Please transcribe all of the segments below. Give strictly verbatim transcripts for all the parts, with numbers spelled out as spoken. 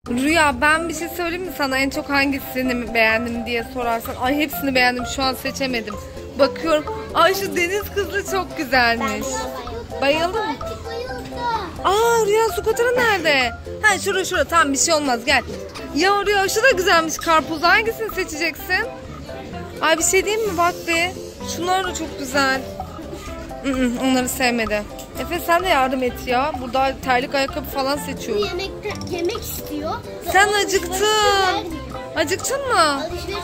Rüya, ben bir şey söyleyeyim mi sana, en çok hangisini beğendim diye sorarsan? Ay hepsini beğendim, şu an seçemedim. Bakıyorum. Ay şu deniz kızı çok güzelmiş. Bayıldın mı? Aa Rüya, scooter'ı nerede? Ha şurada şurada, tamam bir şey olmaz, gel. Ya Rüya şu da güzelmiş, karpuz, hangisini seçeceksin? Ay bir şey diyeyim mi, bak be. Şunlar da çok güzel. Onları sevmedi. Efe sen de yardım et ya. Burada terlik ayakkabı falan seçiyor. Yemek, yemek istiyor. Sen acıktın. Acıktın mı? Alışveriş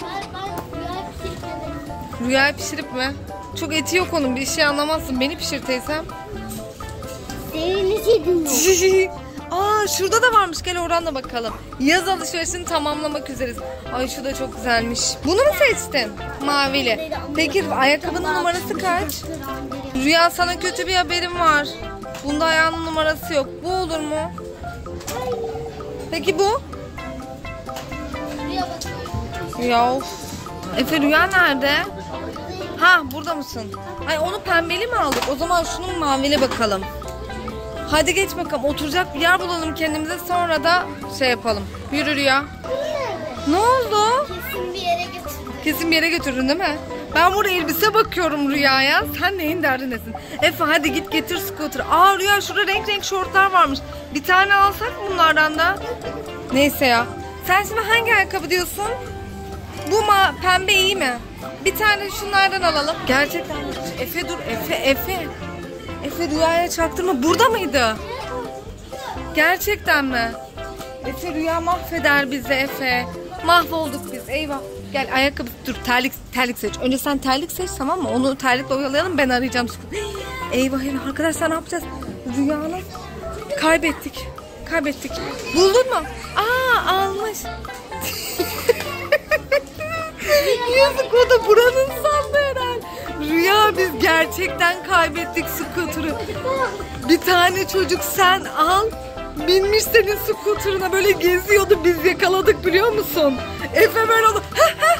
Rüya pişirip mi? Çok eti yok onun, bir şey anlamazsın. Beni pişir teyzem. Seni yedim. Aa şurada da varmış, gel oradan da bakalım. Yaz alışverişini tamamlamak üzereyiz. Ay şu da çok güzelmiş. Bunu mu seçtin? Mavili. Peki ayakkabının numarası kaç? Rüya, sana kötü bir haberim var. Bunda ayağının numarası yok. Bu olur mu? Peki bu? Ya of. Efe Rüya nerede? Ha burada mısın? Ay onu pembeli mi aldık? O zaman şunun mavili bakalım. Hadi geç bakalım, oturacak bir yer bulalım kendimize, sonra da şey yapalım. Yürü Rüya. Ne oldu? Kesin bir yere götürdüm. Kesin bir yere götürdün değil mi? Ben burada elbise bakıyorum Rüya'ya. Sen neyin derdindesin? Efe hadi git getir scooter. Aa Rüya, şurada renk renk şortlar varmış. Bir tane alsak bunlardan da. Neyse ya. Sen şimdi hangi ayakkabı diyorsun? Bu ma pembe iyi mi? Bir tane şunlardan alalım. Gerçekten. Efe dur, Efe Efe. Efe Rüya'ya çaktırma. Burada mıydı? Gerçekten mi? Efe Rüya mahveder bizi Efe. Mahvolduk biz. Eyvah. Gel ayakkabı, dur terlik terlik seç. Önce sen terlik seç, tamam mı? Onu terlikle oyalayalım, ben arayacağım. Eyvah eyvah arkadaşlar, ne yapacağız? Rüya'nı kaybettik. Kaybettik. Buldun mu? Aa almış. Yazık, o da buranın sandı herhalde. Rüya, biz gerçekten kaybettik scooter'ı. Bir tane çocuk sen al, binmiş senin scooter'ına, böyle geziyordu, biz yakaladık biliyor musun? Efe böyle oldu.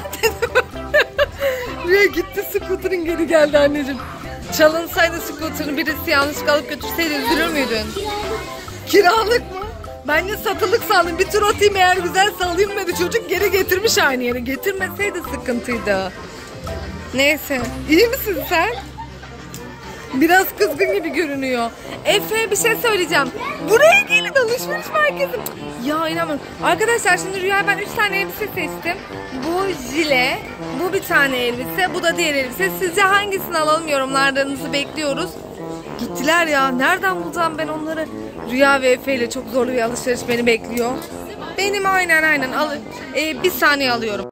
Rüya gitti, scooter'ın geri geldi anneciğim. Çalınsaydı scooter'ın birisi yanlışlıkla alıp götürseydi üzülür müydün? Kiralık mı? Ben de satılık sandım. Bir tur atayım, eğer güzel salayım dedi. Çocuk geri getirmiş aynı yere. Getirmeseydi sıkıntıydı. Neyse. İyi misin sen? Biraz kızgın gibi görünüyor. Efe bir şey söyleyeceğim. Buraya gelin, alışveriş merkezi. Ya inanmıyorum. Arkadaşlar şimdi Rüya, ben üç tane elbise seçtim. Bu jile, bu bir tane elbise, bu da diğer elbise. Sizce hangisini alalım? Yorumlarınızı bekliyoruz. Gittiler ya. Nereden bulacağım ben onları? Rüya ve Efe ile çok zorlu bir alışveriş beni bekliyor. Benim aynen aynen. Al ee, bir saniye alıyorum.